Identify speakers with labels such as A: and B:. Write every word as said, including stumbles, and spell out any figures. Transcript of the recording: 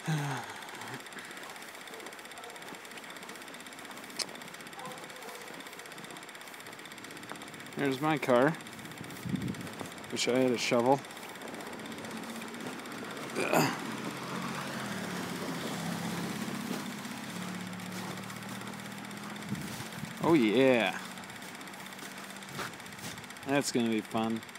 A: Here's my car. Wish I had a shovel. Ugh. Oh yeah. That's gonna be fun.